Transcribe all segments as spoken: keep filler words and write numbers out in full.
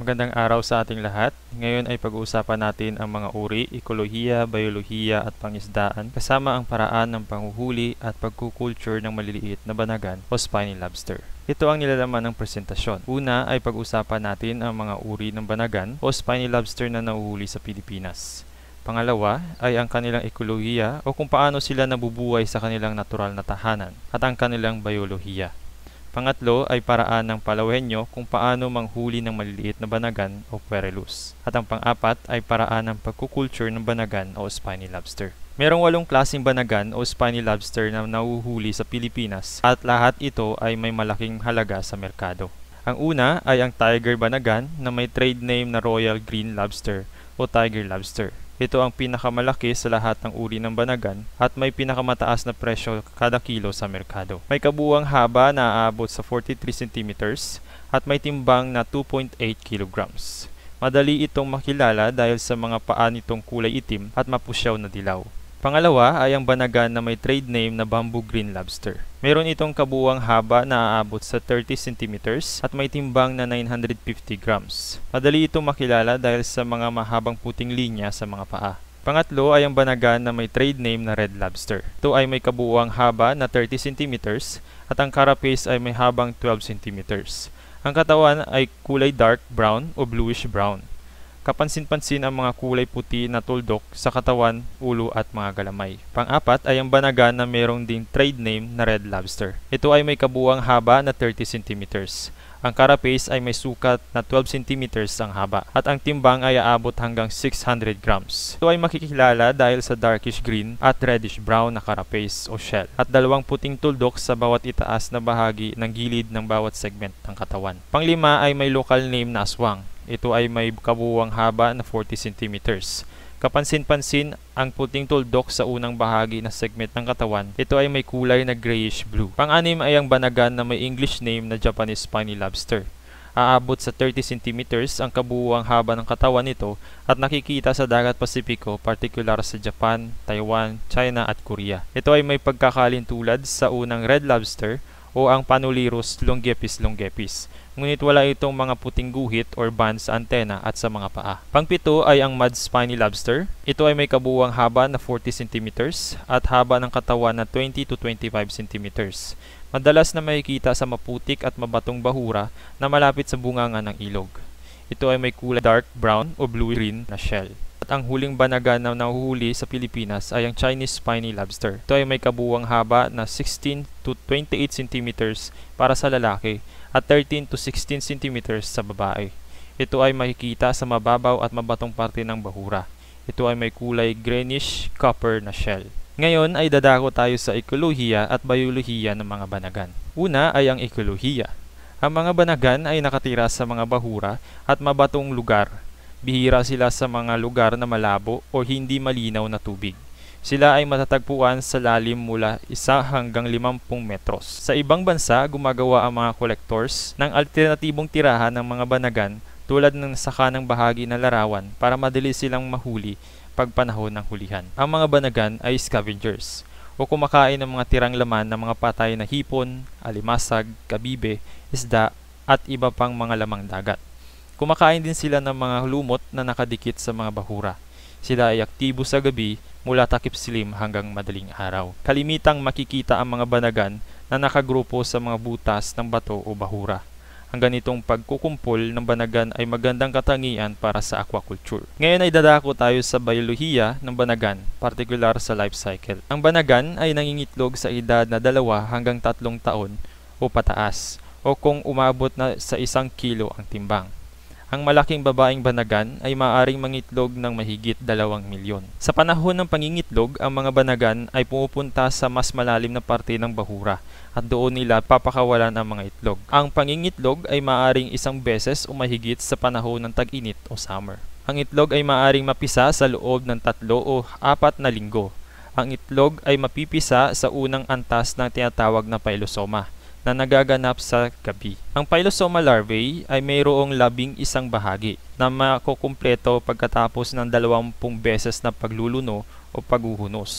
Magandang araw sa ating lahat. Ngayon ay pag-uusapan natin ang mga uri, ekolohiya, biolohiya at pangisdaan kasama ang paraan ng panghuhuli at pagkukulture ng maliliit na banagan o spiny lobster. Ito ang nilalaman ng presentasyon. Una ay pag-usapan natin ang mga uri ng banagan o spiny lobster na nahuhuli sa Pilipinas. Pangalawa ay ang kanilang ekolohiya o kung paano sila nabubuhay sa kanilang natural na tahanan at ang kanilang biolohiya. Pangatlo ay paraan ng Palawenyo kung paano manghuli ng maliliit na banagan o querulus. At ang pang-apat ay paraan ng pagkukulture ng banagan o spiny lobster. Merong walong klaseng banagan o spiny lobster na nahuhuli sa Pilipinas at lahat ito ay may malaking halaga sa merkado. Ang una ay ang tiger banagan na may trade name na Royal Green Lobster o Tiger Lobster. Ito ang pinakamalaki sa lahat ng uri ng banagan at may pinakamataas na presyo kada kilo sa merkado. May kabuuang haba na aabot sa forty-three centimeters at may timbang na two point eight kilograms. Madali itong makilala dahil sa mga paa nitong kulay itim at mapusyaw na dilaw. Pangalawa ay ang banagan na may trade name na Bamboo Green Lobster. Meron itong kabuuang haba na aabot sa thirty centimeters at may timbang na nine hundred fifty grams. Madali itong makilala dahil sa mga mahabang puting linya sa mga paa. Pangatlo ay ang banagan na may trade name na Red Lobster. Ito ay may kabuuang haba na thirty centimeters at ang carapace ay may habang twelve centimeters. Ang katawan ay kulay dark brown o bluish brown. Kapansin-pansin ang mga kulay puti na tuldok sa katawan, ulo at mga galamay. Pang-apat ay ang banagan na mayroong ding trade name na Red Lobster. Ito ay may kabuuang haba na thirty centimeters. Ang carapace ay may sukat na twelve centimeters ang haba at ang timbang ay aabot hanggang six hundred grams. Ito ay makikilala dahil sa darkish green at reddish brown na carapace o shell at dalawang puting tuldok sa bawat itaas na bahagi ng gilid ng bawat segment ng katawan. Panglima ay may local name na aswang. Ito ay may kabuuang haba na forty centimeters. Kapansin-pansin ang puting tuldok sa unang bahagi ng segment ng katawan. Ito ay may kulay na grayish blue. Pang-anim ay ang banagan na may English name na Japanese Spiny Lobster. Aabot sa thirty centimeters ang kabuuang haba ng katawan nito at nakikita sa Dagat Pasipiko, partikular sa Japan, Taiwan, China at Korea. Ito ay may pagkakalintulad sa unang Red Lobster o ang Panulirus longipes longipes. Ngunit wala itong mga puting guhit or bands sa antena at sa mga paa. Pangpito ay ang Mud Spiny Lobster. Ito ay may kabuuang haba na forty centimeters at haba ng katawan na twenty to twenty-five centimeters. Madalas na makikita sa maputik at mabatong bahura na malapit sa bunganga ng ilog. Ito ay may kulay dark brown o blue-green na shell. At ang huling banagan na nahuhuli sa Pilipinas ay ang Chinese Spiny Lobster. Ito ay may kabuuang haba na sixteen to twenty-eight centimeters para sa lalaki at thirteen to sixteen centimeters sa babae. Ito ay makikita sa mababaw at mabatong parte ng bahura. Ito ay may kulay greenish copper na shell. Ngayon ay dadako tayo sa ekolohiya at biolohiya ng mga banagan. Una ay ang ekolohiya. Ang mga banagan ay nakatira sa mga bahura at mabatong lugar. Bihira sila sa mga lugar na malabo o hindi malinaw na tubig. Sila ay matatagpuan sa lalim mula isa hanggang limampung metros. Sa ibang bansa, gumagawa ang mga collectors ng alternatibong tirahan ng mga banagan tulad ng sakanang bahagi ng larawan para madali silang mahuli pag panahon ng hulihan. Ang mga banagan ay scavengers o kumakain ng mga tirang laman ng mga patay na hipon, alimasag, kabibe, isda at iba pang mga lamang dagat. Kumakain din sila ng mga lumot na nakadikit sa mga bahura. Sila ay aktibo sa gabi mula takip silim hanggang madaling araw. Kalimitang makikita ang mga banagan na nakagrupo sa mga butas ng bato o bahura. Ang ganitong pagkukumpol ng banagan ay magandang katangian para sa aquaculture. Ngayon ay dadako tayo sa biolohiya ng banagan, partikular sa life cycle. Ang banagan ay nangingitlog sa edad na dalawa hanggang tatlong taon o pataas, o kung umabot na sa isang kilo ang timbang. Ang malaking babaeng banagan ay maaaring mangitlog ng mahigit dalawang milyon. Sa panahon ng pangingitlog, ang mga banagan ay pumupunta sa mas malalim na parte ng bahura at doon nila papakawalan ang mga itlog. Ang pangingitlog ay maaaring isang beses o mahigit sa panahon ng tag-init o summer. Ang itlog ay maaaring mapisa sa loob ng tatlo o apat na linggo. Ang itlog ay mapipisa sa unang antas ng tinatawag na pilosoma na nagaganap sa gabi. Ang pilosoma larvae ay mayroong labing isang bahagi na makukumpleto pagkatapos ng dalawampung beses na pagluluno o paghuhunos.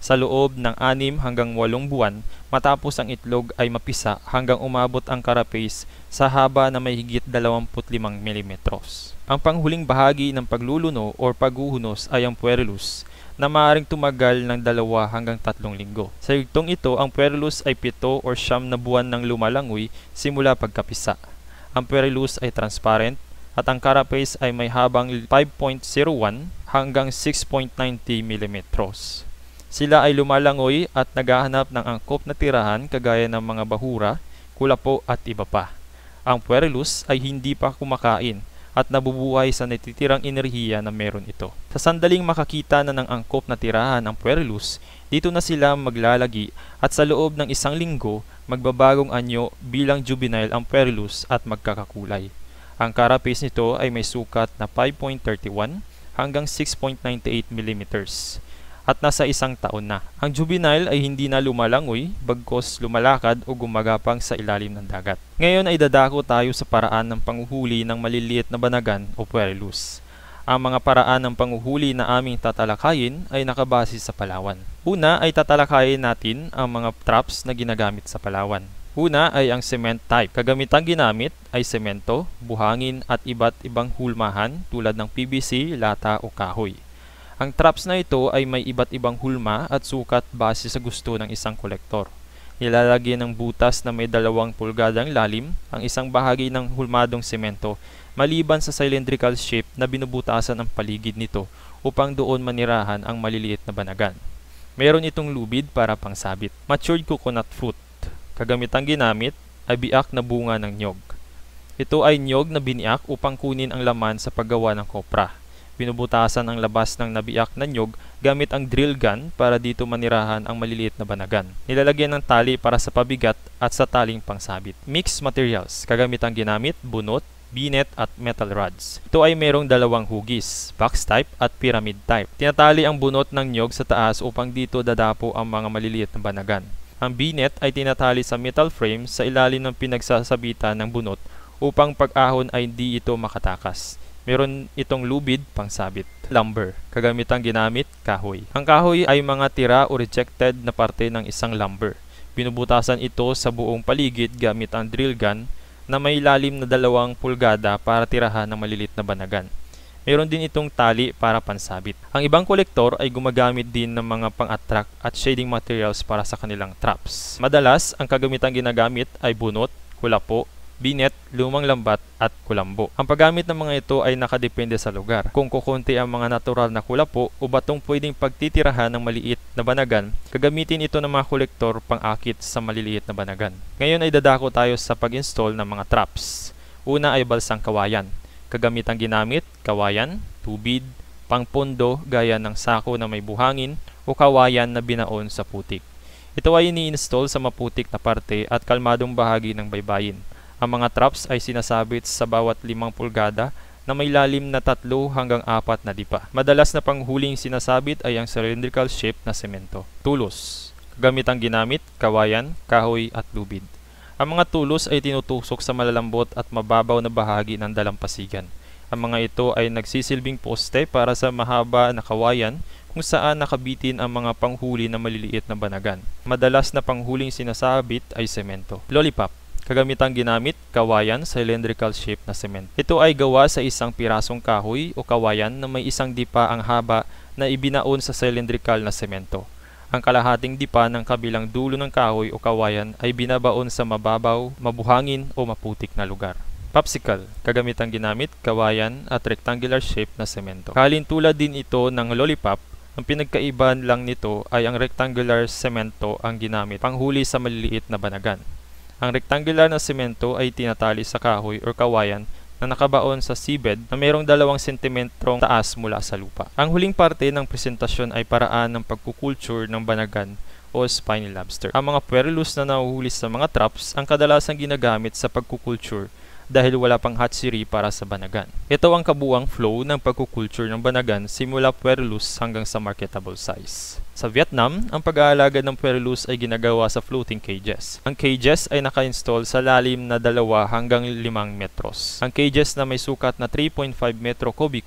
sa loob ng anim hanggang walong buwan matapos ang itlog ay mapisa hanggang umabot ang carapace sa haba na may higit dalawampu't limang milimetros. Ang panghuling bahagi ng pagluluno o paghuhunos ay ang puerulus na maaaring tumagal ng dalawa hanggang tatlong linggo. Sa yugtong ito, ang puerulus ay pito o siyam na buwan ng lumalangoy simula pagkapisa. Ang puerulus ay transparent at ang carapace ay may habang five point zero one hanggang six point nine zero milimetros. Sila ay lumalangoy at naghahanap ng angkop na tirahan kagaya ng mga bahura, kulapo at iba pa. Ang puerulus ay hindi pa kumakain at nabubuhay sa natitirang enerhiya na meron ito. Sa sandaling makakita na ng angkop na tirahan ang puerulus, dito na sila maglalagi at sa loob ng isang linggo, magbabagong anyo bilang juvenile ang puerulus at magkakakulay. Ang carapace nito ay may sukat na five point three one hanggang six point nine eight millimeters at nasa isang taon na. Ang juvenile ay hindi na lumalangoy, bagkos lumalakad o gumagapang sa ilalim ng dagat. Ngayon ay dadako tayo sa paraan ng panguhuli ng maliliit na banagan o puerulus. Ang mga paraan ng panguhuli na aming tatalakayin ay nakabase sa Palawan. Una ay tatalakayin natin ang mga traps na ginagamit sa Palawan. Una ay ang cement type. Kagamitang ginamit ay semento, buhangin at iba't ibang hulmahan tulad ng P V C, lata o kahoy. Ang traps na ito ay may iba't ibang hulma at sukat base sa gusto ng isang kolektor. Nilalagyan ng butas na may dalawang pulgadang lalim ang isang bahagi ng hulmadong semento maliban sa cylindrical shape na binubutasan ang paligid nito upang doon manirahan ang maliliit na banagan. Meron itong lubid para pangsabit. Matured coconut fruit. Kagamitang ginamit ay biak na bunga ng nyog. Ito ay nyog na biniak upang kunin ang laman sa paggawa ng kopra. Binubutasan ang labas ng nabiak na nyog gamit ang drill gun para dito manirahan ang maliliit na banagan. Nilalagyan ng tali para sa pabigat at sa taling pangsabit. Mixed materials. Kagamitang ginamit, bunot, binet at metal rods. Ito ay merong dalawang hugis, box type at pyramid type. Tinatali ang bunot ng nyog sa taas upang dito dadapo ang mga maliliit na banagan. Ang binet ay tinatali sa metal frame sa ilalim ng pinagsasabitan ng bunot upang pag-ahon ay hindi ito makatakas. Meron itong lubid pangsabit. Lumber. Kagamitang ginamit, kahoy. Ang kahoy ay mga tira o rejected na parte ng isang lumber. Binubutasan ito sa buong paligid gamit ang drill gun na may lalim na dalawang pulgada para tirahan ng malilit na banagan. Meron din itong tali para pansabit. Ang ibang kolektor ay gumagamit din ng mga pang-attract at shading materials para sa kanilang traps. Madalas, ang kagamitang ginagamit ay bunot, kulapo, binet, lumang lambat at kulambo. Ang paggamit ng mga ito ay nakadepende sa lugar. Kung kukunti ang mga natural na kulapo o batong pwedeng pagtitirahan ng maliit na banagan, gagamitin ito ng mga kolektor pang-akit sa maliliit na banagan. Ngayon ay dadako tayo sa pag-install ng mga traps. Una ay balsang kawayan. Kagamitang ginamit, kawayan, tubig, pangpondo gaya ng sako na may buhangin o kawayan na binaon sa putik. Ito ay ini-install sa maputik na parte at kalmadong bahagi ng baybayin. Ang mga traps ay sinasabit sa bawat limang pulgada na may lalim na tatlo hanggang apat na dipa. Madalas na panghuling sinasabit ay ang cylindrical shape na semento. Tulos. Kagamitang ginamit, kawayan, kahoy at lubid. Ang mga tulos ay tinutusok sa malalambot at mababaw na bahagi ng dalampasigan. Ang mga ito ay nagsisilbing poste para sa mahaba na kawayan kung saan nakabitin ang mga panghuli na maliliit na banagan. Madalas na panghuling sinasabit ay semento. Lollipop. Kagamitang ginamit, kawayan, cylindrical shape na semento. Ito ay gawa sa isang pirasong kahoy o kawayan na may isang dipa ang haba na ibinaon sa cylindrical na semento. Ang kalahating dipa ng kabilang dulo ng kahoy o kawayan ay binabaon sa mababaw, mabuhangin o maputik na lugar. Popsicle. Kagamitang ginamit, kawayan at rectangular shape na semento. Kalintulad din ito ng lollipop. Ang pinagkaiban lang nito ay ang rectangular semento ang ginamit panghuli sa maliliit na banagan. Ang rectangular na semento ay tinatali sa kahoy o kawayan na nakabaon sa seabed na mayroong dalawang sentimetrong taas mula sa lupa. Ang huling parte ng presentasyon ay paraan ng pagkukulture ng banagan o spiny lobster. Ang mga puerulus na nahuhuli sa mga traps ang kadalasang ginagamit sa pagkukulture dahil wala pang hatchery para sa banagan. Ito ang kabuuang flow ng pagkukulture ng banagan simula puerulus hanggang sa marketable size. Sa Vietnam, ang pag-aalaga ng puerulus ay ginagawa sa floating cages. Ang cages ay naka-install sa lalim na dalawa hanggang limang metros. Ang cages na may sukat na three point five metro kubiko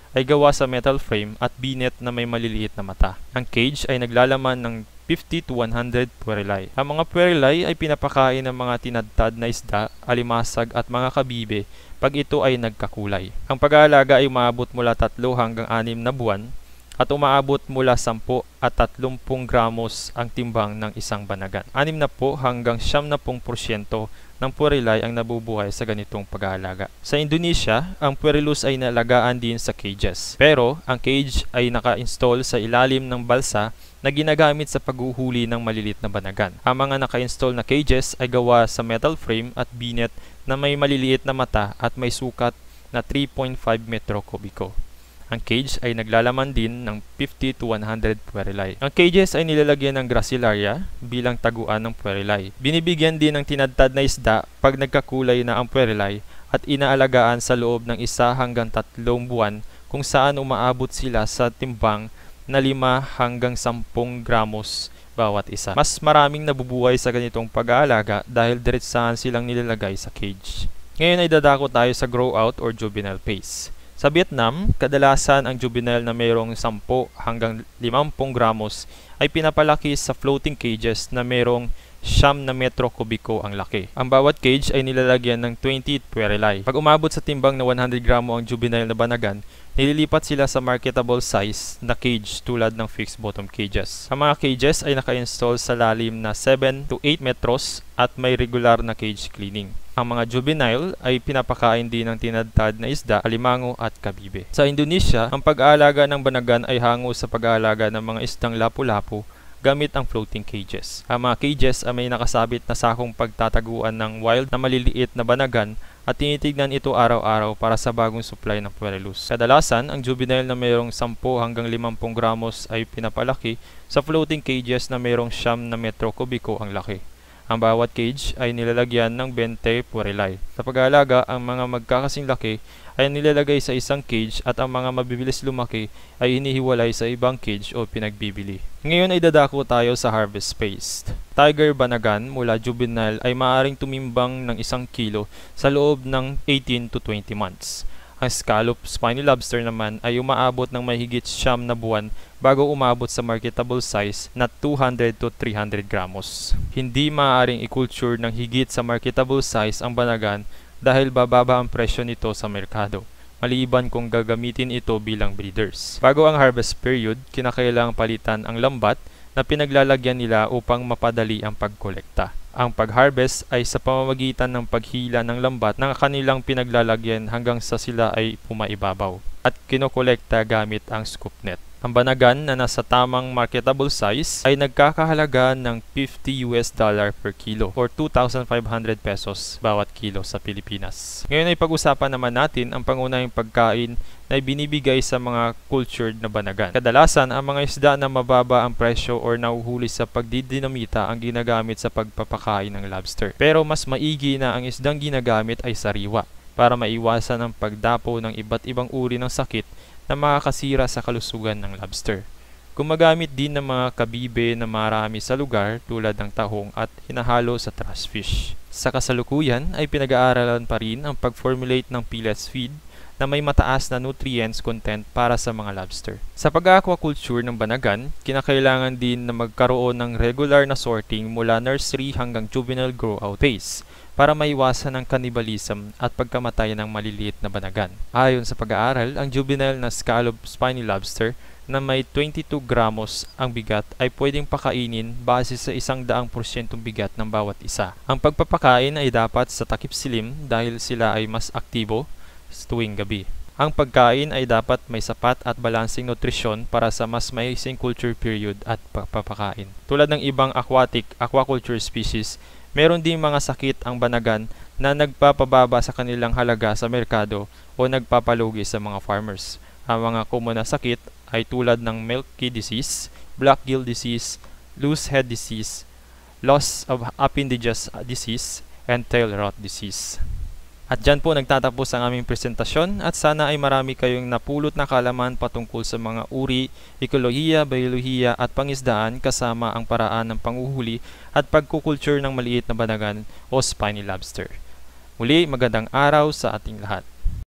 ay gawa sa metal frame at binet na may maliliit na mata. Ang cage ay naglalaman ng fifty to one hundred puerili. Ang mga puerili ay pinapakain ng mga tinadtad na isda, alimasag at mga kabibe pag ito ay nagkakulay. Ang pag-aalaga ay umaabot mula tatlo hanggang anim na buwan at umaabot mula sampu at tatlumpung gramos ang timbang ng isang banagan. Anim na po hanggang siyam na pung porsyento ng puerilay ang nabubuhay sa ganitong pag-aalaga. Sa Indonesia, ang puerilus ay nalagaan din sa cages. Pero ang cage ay naka-install sa ilalim ng balsa na ginagamit sa paghuhuli ng malilit na banagan. Ang mga naka-install na cages ay gawa sa metal frame at binet na may maliliit na mata at may sukat na three point five metro kubiko. Ang cage ay naglalaman din ng fifty to one hundred puerili. Ang cages ay nilalagyan ng gracilaria bilang taguan ng puerili. Binibigyan din ng tinadtad na isda pag nagkakulay na ang puerili at inaalagaan sa loob ng isa hanggang tatlong buwan kung saan umaabot sila sa timbang na lima hanggang sampung gramos bawat isa. Mas maraming nabubuhay sa ganitong pag-aalaga dahil diretsahan silang nilalagay sa cage. Ngayon ay dadako tayo sa grow out or juvenile phase. Sa Vietnam, kadalasan ang juvenile na mayroong sampu hanggang limampung gramos ay pinapalaki sa floating cages na mayroong siyam na metro kubiko ang laki. Ang bawat cage ay nilalagyan ng twenty puerili. Pag umabot sa timbang na one hundred gramo ang juvenile na banagan, nililipat sila sa marketable size na cage tulad ng fixed bottom cages. Ang mga cages ay naka-install sa lalim na seven to eight metros at may regular na cage cleaning. Ang mga juvenile ay pinapakain din ng tinadtad na isda, alimango at kabibe. Sa Indonesia, ang pag-aalaga ng banagan ay hango sa pag-aalaga ng mga isdang lapu-lapu gamit ang floating cages. Ang mga cages ay may nakasabit na sakong pagtataguan ng wild na maliliit na banagan at tinitignan ito araw-araw para sa bagong supply ng puerilus. Kadalasan, ang juvenile na mayroong sampu hanggang limampung gramos ay pinapalaki sa floating cages na mayroong siyam na metro kubiko ang laki. Ang bawat cage ay nilalagyan ng twenty puerili. Sa pag-aalaga, ang mga magkakasing laki ay nilalagay sa isang cage at ang mga mabibilis lumaki ay hinihiwalay sa ibang cage o pinagbibili. Ngayon ay dadako tayo sa harvest phase. Tiger banagan mula juvenile ay maaaring tumimbang ng isang kilo sa loob ng eighteen to twenty months. Ang scallop spiny lobster naman ay umaabot ng mahigit siyam na buwan bago umabot sa marketable size na two hundred to three hundred gramos. Hindi maaaring i-culture ng higit sa marketable size ang banagan dahil bababa ang presyo nito sa merkado, maliban kung gagamitin ito bilang breeders. Bago ang harvest period, kinakailangang palitan ang lambat na pinaglalagyan nila upang mapadali ang pagkolekta. Ang pag-harvest ay sa pamamagitan ng paghila ng lambat ng kanilang pinaglalagyan hanggang sa sila ay pumaibabaw at kinokolekta gamit ang scoop net. Ang banagan na nasa tamang marketable size ay nagkakahalaga ng fifty US dollar per kilo or two thousand five hundred pesos bawat kilo sa Pilipinas. Ngayon ay pag-usapan naman natin ang pangunahing pagkain na binibigay sa mga cultured na banagan. Kadalasan, ang mga isda na mababa ang presyo or nauhuli sa pagdidinamita ang ginagamit sa pagpapakain ng lobster. Pero mas maigi na ang isdang ginagamit ay sariwa para maiwasan ang pagdapo ng iba't ibang uri ng sakit na makakasira sa kalusugan ng lobster. Gumagamit din ng mga kabibe na marami sa lugar tulad ng tahong at hinahalo sa trash fish. Sa kasalukuyan ay pinag-aaralan pa rin ang pag-formulate ng pellets feed na may mataas na nutrients content para sa mga lobster. Sa pag-aquaculture ng banagan, kinakailangan din na magkaroon ng regular na sorting mula nursery hanggang juvenile grow out phase para maiwasan ang cannibalism at pagkamatay ng maliliit na banagan. Ayon sa pag-aaral, ang juvenile na scallop spiny lobster na may twenty-two gramos ang bigat ay pwedeng pakainin base sa isang daang porsyentong bigat ng bawat isa. Ang pagpapakain ay dapat sa takip silim dahil sila ay mas aktibo tuwing gabi. Ang pagkain ay dapat may sapat at balansing nutrisyon para sa mas maising culture period at pagpapakain. Tulad ng ibang aquatic aquaculture species, meron din mga sakit ang banagan na nagpapababa sa kanilang halaga sa merkado o nagpapalugi sa mga farmers. Ang mga common na sakit ay tulad ng milky disease, black gill disease, loose head disease, loss of appendages disease, and tail rot disease. At dyan po nagtatapos ang aming presentasyon at sana ay marami kayong napulot na kaalaman patungkol sa mga uri, ekolohiya, biolohiya at pangisdaan kasama ang paraan ng panguhuli at pagkukulture ng maliit na banagan o spiny lobster. Muli, magandang araw sa ating lahat.